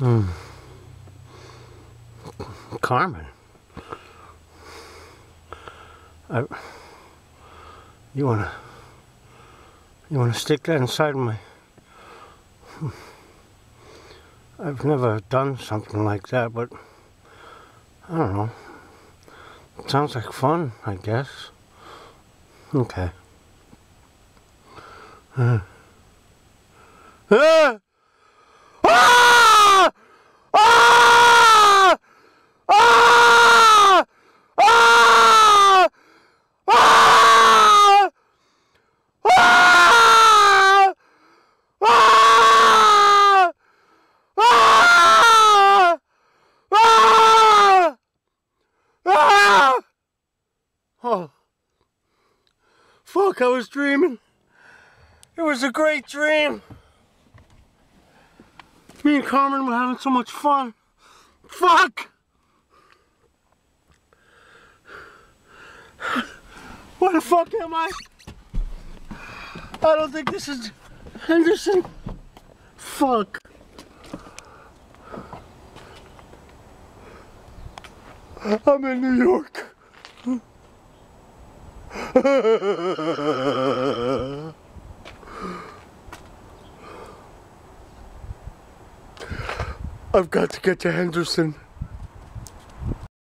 Hmm. Carmen. You wanna stick that inside my... I've never done something like that, but I don't know. It sounds like fun, I guess. Okay. Ah! Ah! Ah! Ah! Ah! Ah! Ah! Ah! Ah! Ah! Ah! Ah! Oh. Fuck, I was dreaming. It was a great dream. Me and Carmen were having so much fun. Fuck! Where the fuck am I? I don't think this is Henderson. Fuck. I'm in New York. I've got to get to Henderson.